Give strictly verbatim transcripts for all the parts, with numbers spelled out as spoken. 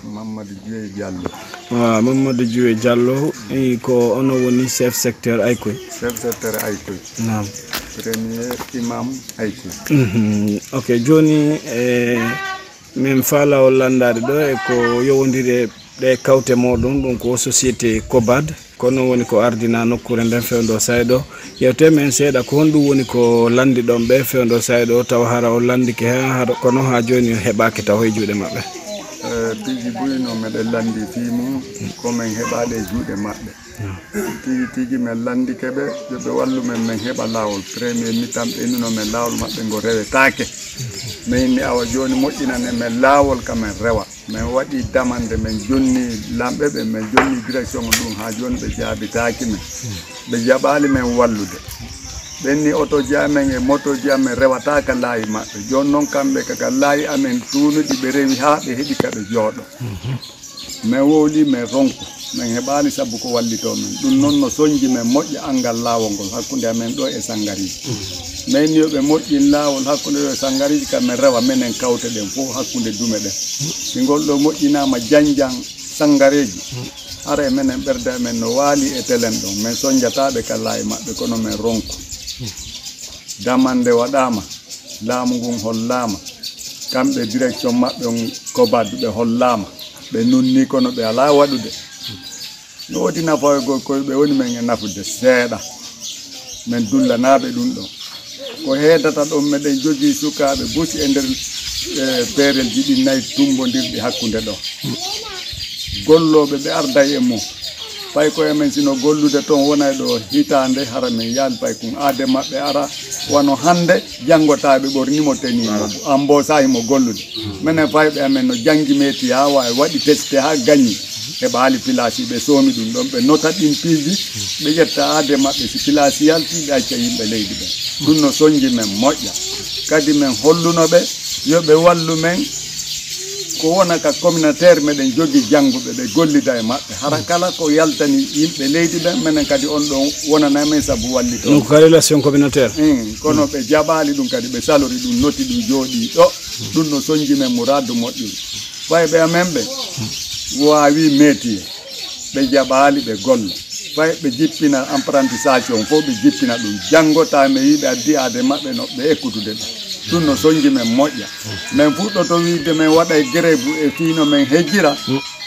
Mamadou Dioye Diallo. Ah, Mamadou Dioye Diallo e ko ono woni chef secteur Aykoy. Chef secteur Aykoy. Naam. Premier imam Aykoy. Mhm. Ok, joni e min fala o landade do e ko yowondire de kawte modum donc ko société Kobad kono woni ko ardina nokkure nden fewndo saydo yewte men seeda ko hondu woni ko landi don be fewndo saydo taw hara o landike ha kono ha joni hebaake taw e juude mabbe eh tigi buyno meden landi fimu ko men hebaade juude mabbe tigi tigi men landi kebe be wallu men men heba lawol premier mitam be nuno men lawol mabbe go rewetaake men ni awa joni moƴƴinane men lawol kamen rewa men waɗi damande men jonni lamɓe ɓe men jonni direction ɗum ha joni ɓe jaabitaki men ɓe jaɓali men wallude ɓenni auto ji amen e moto ji amen rewataka laayi maɓɓe joni noon kamɓe kaka laayi amen tunuɗi ɓe rewi ha ɓe heeɓi kaɓe jooɗo men wowli men ronku men heɓali saabu ko wallito men ɗum noon no soñji men moƴƴa angal lawol ngol hakkude amen ɗo e Sangariji men ni yoɓe moƴƴin lawol hakkude ɗo e Sangariji kamen rewa menen kawte ɗen fof hakkude dume ɗen si ngol ɗo moƴƴinama janjang Sangareji ara e menen ɓerde men no waali e telen ɗon men soñjataɓe kala e maɓɓe kono men ronku damande waɗama laamu ngun hollama kamɓe direction maɓɓe on Kobad ɓe hollama ɓe nunni kono ɓe ala waɗude no wodi nafa go ko ɓe woni men e nafude seeɗa men dullanaɓe ɗum ɗon ko heedata ɗon meɗen jogii sukaaɓe bosi e nder peerel ji ɗi nayi tumbodirɗi hakkunde ɗo gollooɓe ɓe arday e mum pay ko emen sino gollude toon wona ɗo hitande hara men yaali pay kum aade maɓɓe ara wano hande janggotaɓe ɓornimo tenimo ambosahimo gollude minen fayɓe amen no jangi meeti ha wawi waɗi testé ha gagni heɓa haali pilaci ɓe soomi ɗum ɗon ɓe nota ɗin piiji ɓe ƴetta aade maɓɓe si pilaci yalti ɓe acca yimɓe leydi ɓen ɗum no soñji men moƴƴa kadi men hollunoɓe yoɓe wallu men ko wona ka communautaire meɗen jogi jangguɓe ɓe gollida e maɓɓe hara kala ko yaltani yimɓe leydi ɓen minen kadi on ɗon wonana men saabu wallito donc ko relation communautaire kono ɓe jaɓali ɗum kadi ɓe salori ɗum noti ɗum jooɗi ɗo ɗum no soñji men mouradu moƴƴuɗo fayɓe amen ɓe wawi métier ɓe jaɓali ɓe golla fay ɓe jippina apprentissage on fof ɓe jippina ɗum janggota mi yiɓe addi ade maɓɓe no ɓe ekkutude ɗum ɗum no soñji men moƴƴa min fuɗɗoto wiide min waɗa e grève e fiino men hejjira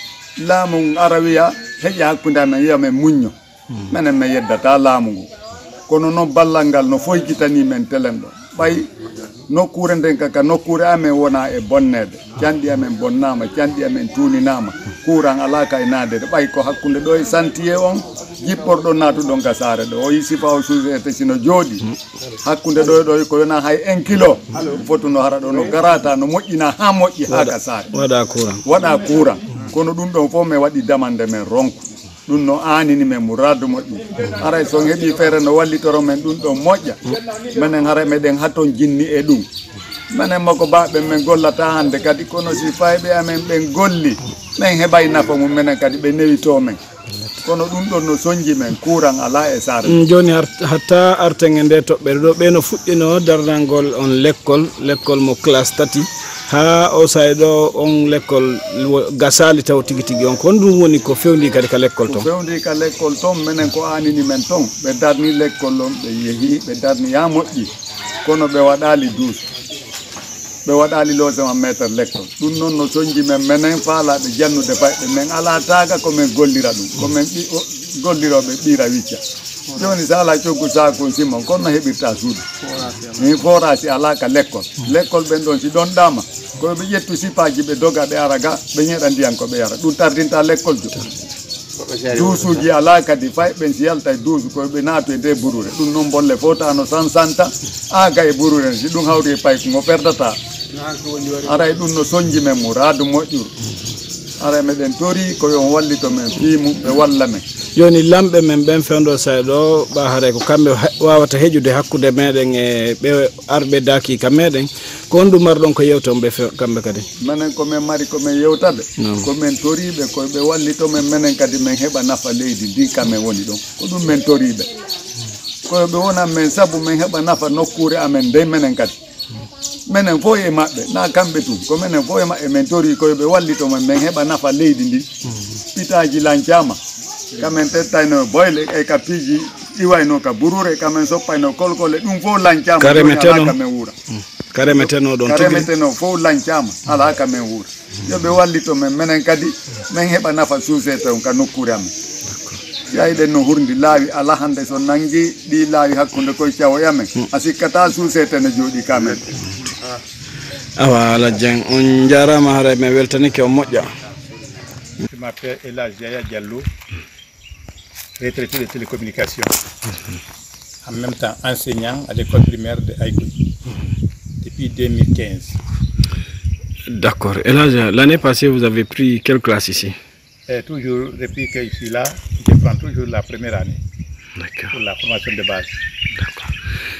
laamu ara wiya heƴa hakkude amen yiya men muñño minen min yeddata laamu ngu kono noon ballal ngal no foyjitani men telen ɗo ɓay nokkure nden kaka nokkure amen wona e bonnede canɗi amen bonnama canɗi amen tuuninama courant ala ka e naadede ɓay ko hakkude ɗo e santier on jipporɗo natuɗon ga saare ɗo o yi sifa o société sino jooɗi hakkude ɗo ɗo ko wona hay un kilo fotu no hara ɗo no garata no moƴƴina ha moƴƴi ha ga saare waɗa courant waɗa courant kono ɗum ɗon fof min waɗi damande men ronku ɗum no anini men mouradu moƴƴi haray son heeɓi feere no wallitoro men ɗum ɗon moƴƴa minen hara meɗen haton jinni e ɗum minen mako baɓe men gollata hande kadi kono si fayɓe amen ɓen golli min heɓay nafa mum minen kadi ɓe newito men kono ɗum ɗon no soñji men courant ala e saare joni hatta artenge nde toɓɓere ɗo ɓe no fuɗɗino darnalngol on l'école l'école mo classe tati ha o sayɗo on l'école gasali taw tigi tigi on ko ɗum woni ko fewndi kadi ka l'école ton fewndi ka l'école ton minen ko anini men ton ɓe darni l'école on ɓe yeehi ɓe darni ya moƴƴi kono ɓe waɗali douze ɓe waɗali logement maître l'école ɗum noon no soñji men minen faalaɓe jannude fayɓe men ala taga komin gollira ɗum komin golliroɓe ɓiira wicca joni sa ala coggu sakon simon kono no heɓirta suudu mi forage ala ka l'école l'école ɓen ɗon si ɗon ɗama koɓe ƴettu sipaji ɓe doga ɓe ara ga ɓe ñeɗa ndiyan ko ɓe yara ɗum tardinta l'école jo douze uji ala kadi fayɓen si yalta e douze koɓe naatu e nde burure ɗum noon bolle fotano san santa aga e burure si ɗum hawri e payko ngo perdata aray ɗum no soñji men mouradu moƴƴuru ara meɗen tori koyon wallito men fiimu ɓe walla men joni lamɓe men ɓen fewndo sayɗo ɓa haare ko kamɓe wawata heƴude hakkude meɗen e ɓe arɓe dakika meɗen ko on ɗum marɗon ko yewton ɓe kamɓe kadi minen komin mari komin yewtade komin toriɓe koɓe wallito men minen kadi min heɓa nafa leydi ndi kamen woni ɗon ko ɗum min toriɓe koɓe wonan men saabu min heɓa nafa nokkure amen nde minen kadi menen fo e maɓɓe na kamɓe tum ko menen fo e maɓɓe min tori koye ɓe wallito men min heɓa nafa leydi ndi pitaji lancama kamen tettayno boyle e ka piiji iwayno ka burure kamen soppayno kolkole ɗum fof lancama ala kamen wuura karemeteno ɗon karemeteno fof lancama ala kamen wuura yoɓe wallito men menen kadi min heɓa nafa suusete on ka nokkure amen yayiɗen no hurdi laawi ala hande so nangi ɗi laawi hakkude koye cawoyamen a sikkata suusete ne jooɗi kamen awa ala Dieng on jarama haara mi weltanike on moƴƴa. Je m'appelle Elhadji Yaya Diallo, retraité de télécommunications, en même temps enseignant à l'école primaire de Aïkoui depuis deux mille quinze. D'accord. Elhadji, l'année passée, vous avez pris quelle classe ici? Et toujours, depuis que je suis là, je prends toujours la première année pour la formation de base. D'accord.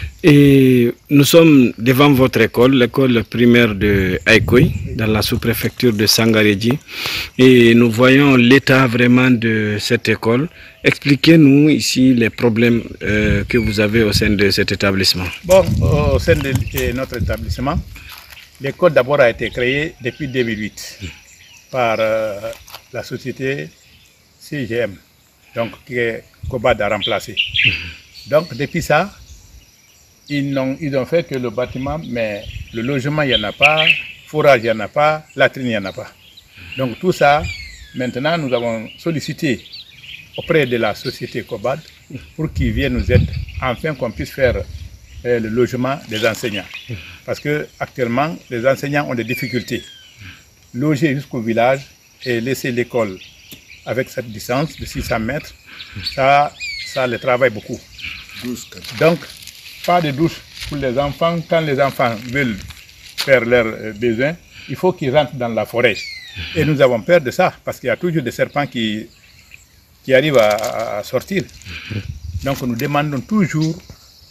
Et nous sommes devant votre école, l'école primaire de Aïkoui, dans la sous-préfecture de Sangarédji. Et nous voyons l'état vraiment de cette école. Expliquez-nous ici les problèmes euh, que vous avez au sein de cet établissement. Bon, au sein de notre établissement, l'école d'abord a été créée depuis deux mille huit par euh, la société C G M, donc que Cobad a remplacé. Donc depuis ça, ils n'ont ils ont fait que le bâtiment, mais le logement, il n'y en a pas, forage, il n'y en a pas, latrine, il n'y en a pas. Donc tout ça, maintenant, nous avons sollicité auprès de la société Cobad pour qu'ils viennent nous aider, afin qu'on puisse faire euh, le logement des enseignants. Parce que actuellement, les enseignants ont des difficultés. Loger jusqu'au village et laisser l'école avec cette distance de six cents mètres, ça, ça les travaille beaucoup. Donc, pas de douche pour les enfants. Quand les enfants veulent faire leurs besoins, il faut qu'ils rentrent dans la forêt. Et nous avons peur de ça, parce qu'il y a toujours des serpents qui, qui arrivent à, à sortir. Donc nous demandons toujours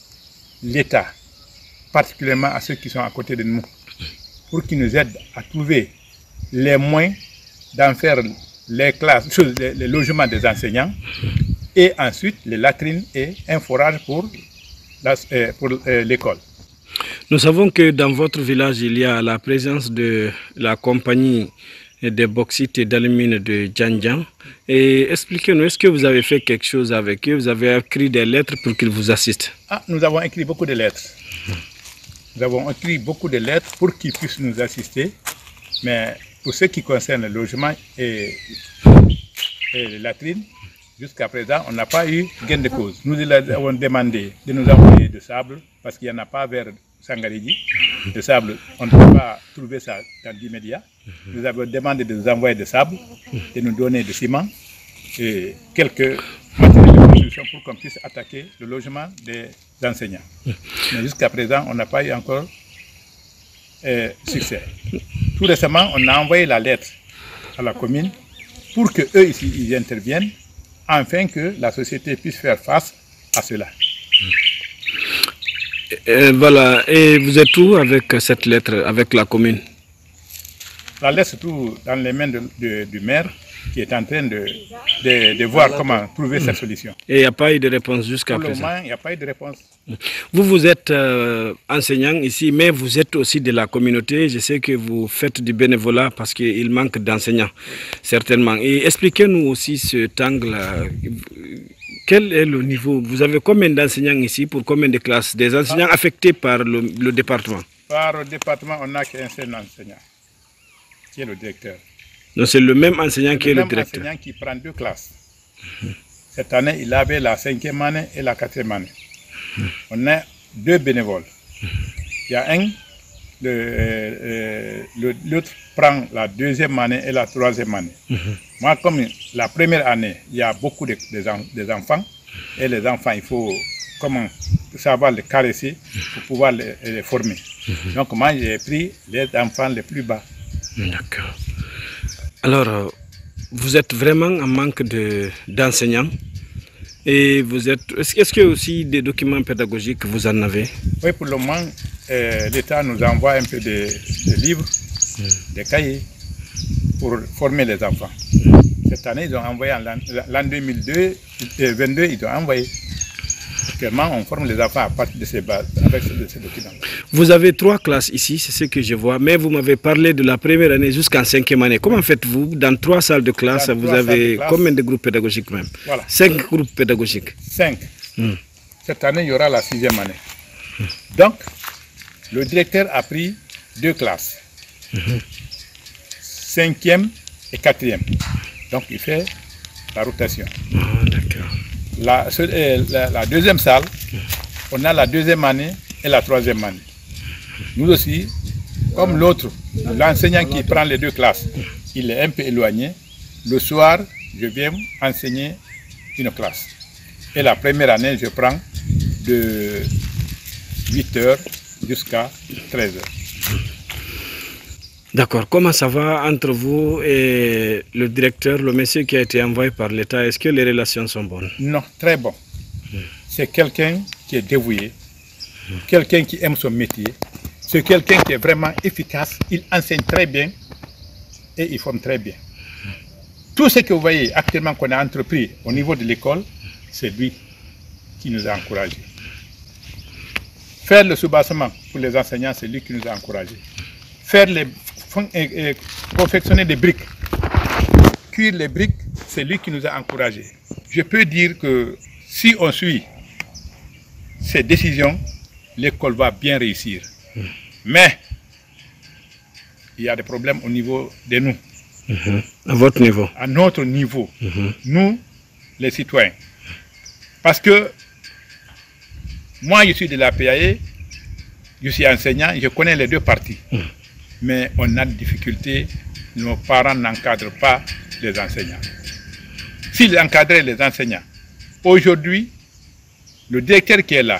l'État, particulièrement à ceux qui sont à côté de nous, pour qu'ils nous aident à trouver les moyens d'en faire les classes, les, les logements des enseignants, et ensuite les latrines et un forage pour pour l'école. Nous savons que dans votre village, il y a la présence de la compagnie de bauxite et d'alumine de Djandjan. Et expliquez-nous, est-ce que vous avez fait quelque chose avec eux? Vous avez écrit des lettres pour qu'ils vous assistent? Ah, nous avons écrit beaucoup de lettres. Nous avons écrit beaucoup de lettres pour qu'ils puissent nous assister. Mais pour ce qui concerne le logement et, et les latrines, jusqu'à présent, on n'a pas eu gain de cause. Nous avons demandé de nous envoyer de sable, parce qu'il n'y en a pas vers Sangarédji. De sable, on ne peut pas trouver ça dans l'immédiat. Nous avons demandé de nous envoyer de sable, de nous donner de ciment et quelques matériels de construction pour qu'on puisse attaquer le logement des enseignants. Mais jusqu'à présent, on n'a pas eu encore euh, succès. Tout récemment, on a envoyé la lettre à la commune pour qu'eux ici ils interviennent, afin que la société puisse faire face à cela. Et voilà, et vous êtes où avec cette lettre, avec la commune? La lettre se trouve dans les mains de, de, du maire qui est en train de, de, de voir comment trouver cette solution. Et il n'y a pas eu de réponse jusqu'à présent? Pour le moment, il n'y a pas eu de réponse. Vous, vous êtes euh, enseignant ici, mais vous êtes aussi de la communauté. Je sais que vous faites du bénévolat parce qu'il manque d'enseignants, certainement. Et expliquez-nous aussi cet angle. Quel est le niveau? Vous avez combien d'enseignants ici pour combien de classes? Des enseignants ah. affectés par le, le département? Par le département, on n'a qu'un seul enseignant, qui est le directeur. Donc c'est le même enseignant qui est le directeur? Le même enseignant qui prend deux classes. Cette année, il avait la cinquième année et la quatrième année. On a deux bénévoles. Il y a un, l'autre prend la deuxième année et la troisième année. Moi, comme la première année, il y a beaucoup de, de, des enfants, et les enfants, il faut comment savoir les caresser pour pouvoir les, les former. Donc moi, j'ai pris les enfants les plus bas. D'accord. Alors, vous êtes vraiment en manque d'enseignants et vous êtes. Est-ce que aussi des documents pédagogiques vous en avez? Oui, pour le moment, euh, l'État nous envoie un peu de, de livres, mmh. des cahiers pour former les enfants. Cette année, ils ont envoyé, l'an deux mille vingt-deux, ils ont envoyé. Actuellement, on forme les enfants à partir de ces bases, avec de ces documents. Vous avez trois classes ici, c'est ce que je vois, mais vous m'avez parlé de la première année jusqu'en cinquième année. Comment faites-vous? Dans trois salles de classe, Dans vous trois avez salles de classe. combien de groupes pédagogiques même? Voilà. Cinq groupes pédagogiques. Cinq. Hmm. Cette année, il y aura la sixième année. Donc, le directeur a pris deux classes. Mhm. Cinquième et quatrième. Donc, il fait la rotation. Ah, d'accord. La, ce- euh, la- la deuxième salle, on a la deuxième année et la troisième année. Nous aussi, comme l'autre, l'enseignant qui prend les deux classes, il est un peu éloigné. Le soir, je viens enseigner une classe. Et la première année, je prends de huit heures jusqu'à treize heures. D'accord. Comment ça va entre vous et le directeur, le monsieur qui a été envoyé par l'État? Est-ce que les relations sont bonnes? Non, très bon. C'est quelqu'un qui est dévoué, quelqu'un qui aime son métier, c'est quelqu'un qui est vraiment efficace, il enseigne très bien et il forme très bien. Tout ce que vous voyez actuellement qu'on a entrepris au niveau de l'école, c'est lui qui nous a encouragés. Faire le soubassement pour les enseignants, c'est lui qui nous a encouragés. Faire les fon- et- et confectionner des briques, cuire les briques, c'est lui qui nous a encouragés. Je peux dire que si on suit ces décisions, l'école va bien réussir. Mais il y a des problèmes au niveau de nous, Mhm. À votre niveau? à notre niveau, Mhm. nous, les citoyens. Parce que moi, je suis de la P A E, je suis enseignant, je connais les deux parties. Mhm. Mais on a des difficultés, nos parents n'encadrent pas les enseignants. S'ils encadraient les enseignants, aujourd'hui, le directeur qui est là,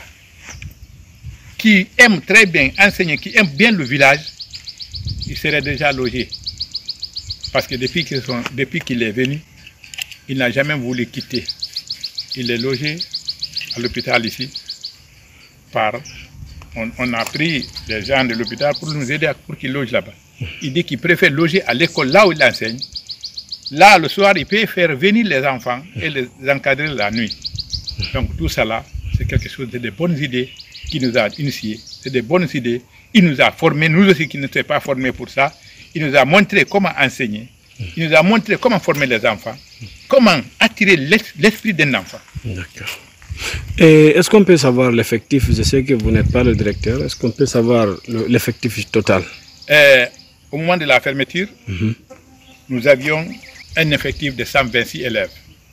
qui aime très bien enseigner, qui aime bien le village, il serait déjà logé. Parce que depuis qu'ils sont- depuis qu'il est venu, il n'a jamais voulu quitter. Il est logé à l'hôpital ici. Par, on, on a pris des gens de l'hôpital pour nous aider à- pour qu'il loge là-bas. Il dit qu'il préfère loger à l'école là où il enseigne. Là, le soir, il peut faire venir les enfants et les encadrer la nuit. Donc tout ça là, c'est quelque chose de, de bonnes idées qui nous a initiés. C'est des bonnes idées. Il nous a formés, nous aussi qui ne sommes pas formés pour ça. Il nous a montré comment enseigner. Il nous a montré comment former les enfants. Comment attirer l'es- l'esprit d'un enfant. D'accord. Et est-ce qu'on peut savoir l'effectif? Je sais que vous n'êtes pas le directeur. Est-ce qu'on peut savoir le- l'effectif total? Euh, au moment de la fermeture, Mhm. nous avions un effectif de cent vingt-six élèves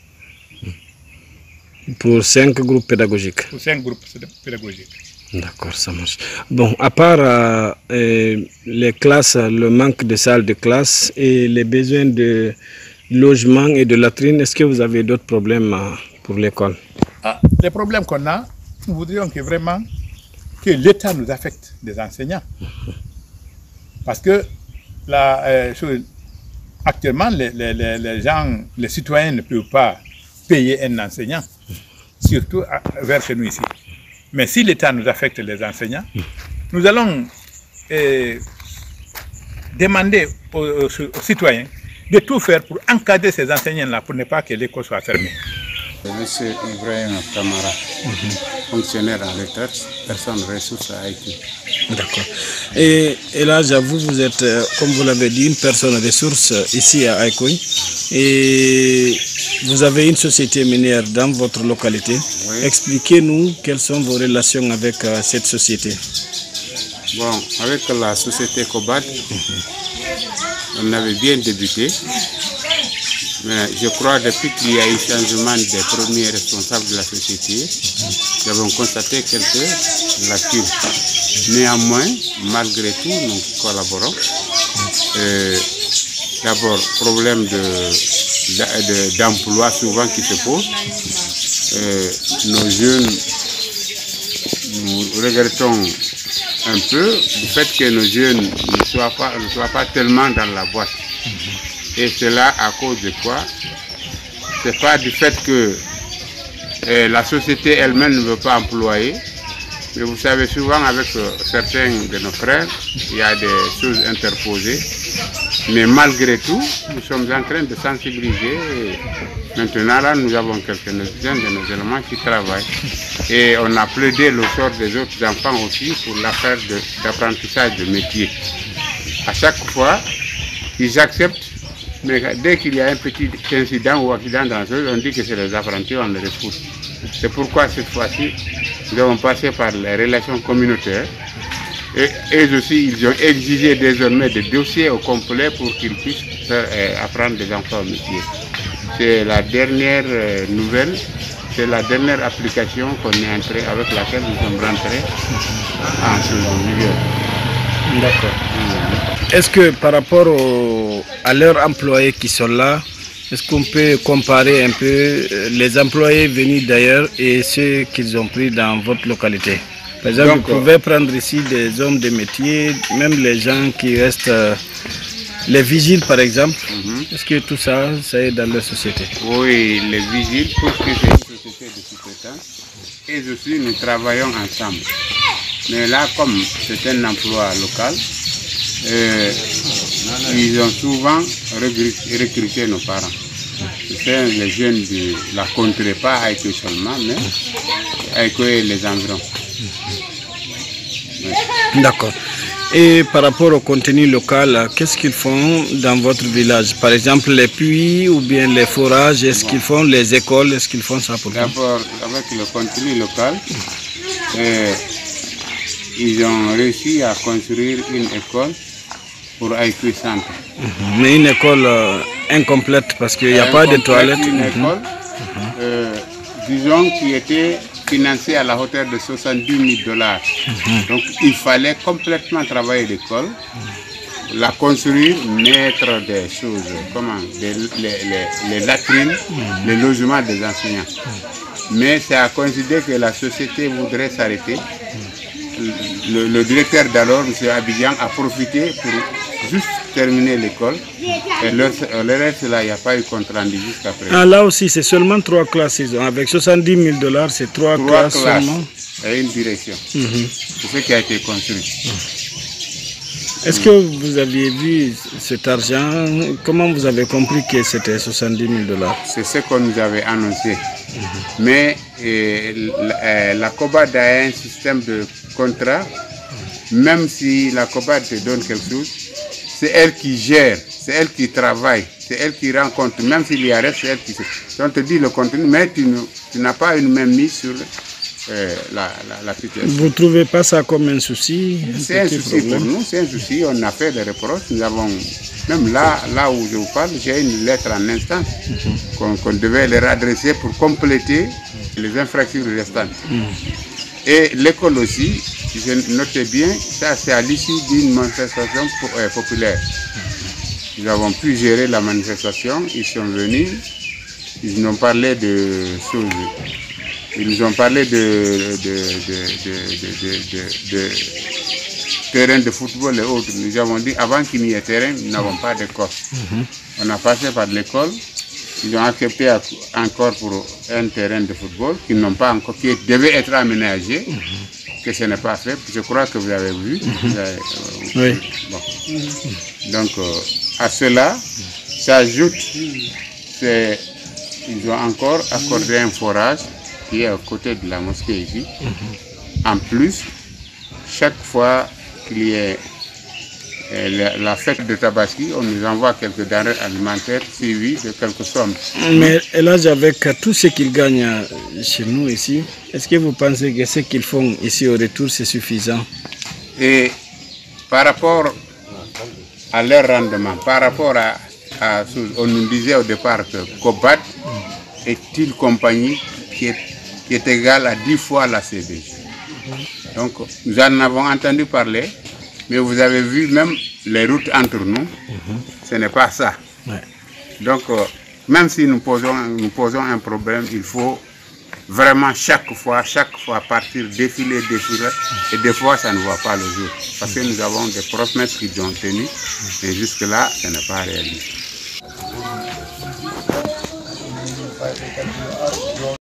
Pour cinq groupes pédagogiques. pour cinq groupes pédagogiques. D'accord, ça marche. Bon, à part euh, euh, les classes, le manque de salles de classe et les besoins de logement et de latrines, est-ce que vous avez d'autres problèmes euh, pour l'école? Ah, les problèmes qu'on a, nous voudrions que vraiment que l'État nous affecte des enseignants. Parce que la, euh, chose- actuellement, les, les- les- les gens, les citoyens ne peuvent pas payer un enseignant, surtout à- vers chez nous ici. Mais si l'État nous affecte les enseignants, nous allons euh, demander aux, aux- aux citoyens de tout faire pour encadrer ces enseignants-là, pour ne pas que l'école soit fermée. Monsieur Ibrahim Kamara, fonctionnaire en retraite, personne ressource à Haïti. D'accord. Et, et là, j'avoue, vous êtes, euh, comme vous l'avez dit, une personne ressource euh, ici à Aïkoui. Et vous avez une société minière dans votre localité. Oui. Expliquez-nous quelles sont vos relations avec euh, cette société. Bon, avec la société Cobad, on avait bien débuté. Mais je crois depuis qu'il y a eu changement des premiers responsables de la société, nous avons constaté quelques lacunes. Néanmoins, malgré tout, nous collaborons. Euh, D'abord, problème de- de- d'emploi souvent qui se pose. Euh, nos jeunes, nous regrettons un peu du fait que nos jeunes ne soient pas, ne soient pas tellement dans la boîte. Et cela à cause de quoi? C'est pas du fait que euh, la société elle-même ne veut pas employer, mais vous savez souvent avec euh, certains de nos frères, il y a des choses interposées Mais malgré tout, nous sommes en train de sensibiliser. Maintenant, là, nous avons quelques-uns de nos éléments qui travaillent. Et on a plaidé le sort des autres enfants aussi pour l'affaire d'apprentissage de, de métier. À chaque fois, ils acceptent, mais dès qu'il y a un petit incident ou accident dans ce, on dit que c'est les apprentis, on les repousse. C'est pourquoi cette fois-ci, nous avons passé par les relations communautaires. Et eux aussi, ils ont exigé désormais des dossiers au complet pour qu'ils puissent faire, euh, apprendre des enfants au métier. C'est la dernière euh, nouvelle, c'est la dernière application qu'on est entré, avec laquelle nous sommes rentrés en ce milieu. D'accord. Mmh. Est-ce que par rapport au, à leurs employés qui sont là, est-ce qu'on peut comparer un peu les employés venus d'ailleurs et ceux qu'ils ont pris dans votre localité? Par exemple, donc, vous pouvez prendre ici des hommes de métier, même les gens qui restent, euh, les vigiles par exemple. Mm-hmm. Est-ce que tout ça, ça est dans leur société? Oui, les vigiles, parce que c'est une société de sous-traitance, et aussi nous travaillons ensemble. Mais là, comme c'est un emploi local, euh, ils ont souvent recruté nos parents. C'est les jeunes de la contrée, pas Aïko seulement, mais Aïko et les environs. Oui. D'accord. Et par rapport au contenu local, qu'est-ce qu'ils font dans votre village? Par exemple, les puits ou bien les forages, est-ce qu'ils font les écoles? Est-ce qu'ils font ça pour vous? D'abord, avec le contenu local, euh, ils ont réussi à construire une école pour Aïkou Centre. Mm-hmm. Mais une école euh, incomplète parce qu'il n'y a pas de toilettes. Une mm-hmm. école, euh, disons, qui était financée à la hauteur de soixante-dix mille dollars. Mm-hmm. Donc il fallait complètement travailler l'école, mm-hmm. la construire, mettre des choses, comment, des, les, les, les latrines, mm-hmm. les logements des enseignants. Mm-hmm. Mais c'est à considérer que la société voudrait s'arrêter. Le, le directeur d'alors, M. Abidjan, a profité pour juste terminer l'école. Et le, le reste, là, il n'y a pas eu compte rendu jusqu'à présent. Ah, là aussi, c'est seulement trois classes. Avec soixante-dix mille dollars, c'est trois, trois classes, classes seulement. Et une direction. Mm-hmm. C'est ce qui a été construit. Mm-hmm. Est-ce que vous aviez vu cet argent? Comment vous avez compris que c'était soixante-dix mille dollars? C'est ce qu'on nous avait annoncé. Mm-hmm. Mais euh, la, la COBAD a un système de contrat. Même si la COBAD te donne quelque chose, c'est elle qui gère, c'est elle qui travaille, c'est elle qui rend compte. Même s'il y a reste, c'est elle qui... On te dit le contenu, mais tu, tu n'as pas une même mise sur euh, la, la, la situation. Vous ne trouvez pas ça comme un souci? C'est un souci problème. Pour nous, c'est un souci. On a fait des reproches. Nous avons, même là, là où je vous parle, j'ai une lettre en instance mm-hmm. qu'on qu'on devait leur adresser pour compléter les infractions restantes. Mm-hmm. Et l'école aussi, je notais bien, ça c'est à l'issue d'une manifestation euh, populaire. Nous avons pu gérer la manifestation, ils sont venus, ils nous ont parlé de choses, ils nous ont parlé de, de, de, de, de, de, de, de terrain de football et autres. Nous avons dit, avant qu'il n'y ait terrain, nous n'avons pas d'école. Mm-hmm. On a passé par l'école, ils ont accepté encore pour un terrain de football qui n'ont pas encore, qui devait être aménagé. Mm-hmm. Que ce n'est pas fait, je crois que vous avez vu. Mm-hmm. Vous avez, euh, oui. Bon. Mm-hmm. Donc, euh, à cela, s'ajoute, ils ont encore accordé un forage qui est à côté de la mosquée ici. Mm-hmm. En plus, chaque fois qu'il y ait euh, la, la fête de Tabaski, on nous envoie quelques denrées alimentaires suivies de quelques sommes. Mais là, avec tout ce qu'ils gagnent chez nous ici, est-ce que vous pensez que ce qu'ils font ici au retour, c'est suffisant? Et par rapport à leur rendement, par rapport à, à on nous disait au départ que COBAD est une compagnie qui est, qui est égale à dix fois la C B G. Donc nous en avons entendu parler, mais vous avez vu même les routes entre nous, mm-hmm. ce n'est pas ça. Ouais. Donc euh, même si nous posons, nous posons un problème, il faut vraiment chaque fois, chaque fois partir, défiler, défiler, et des fois ça ne voit pas le jour. Parce que nous avons des promesses qu'ils ont tenues, et jusque-là, ce n'est pas réaliste.